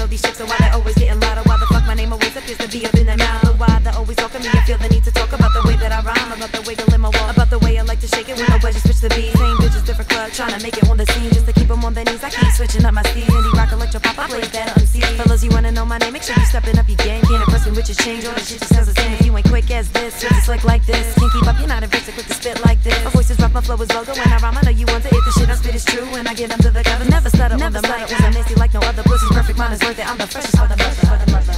these chicks, so why they always getting louder? Why the fuck my name always appears to be up in their mouth? Or why they always talking me? I feel the need to talk about the way that I rhyme, about the wiggle in my wall, about the way I like to shake it when I wedges switch the beat. Same bitches, different club, trying to make it on the scene just to keep them on their knees. I keep switching up my steez. Indie rock, electro pop, I play that on CD. Fellas, you wanna know my name? Make sure you stepping up your game. Can't impress me with your change. All the shit just sounds the same. If you ain't quick as this, switch it slick like this. Can't keep up, you're not invincible, quick to spit like this. My voice is rough, my flow is vulgar. When I rhyme, I know you want to hit the shit I spit is true. When I get under the covers, never stutter on the mic. I'm nasty like no other. Pussy's perfect, mine is worth it. I'm the freshest for the mother.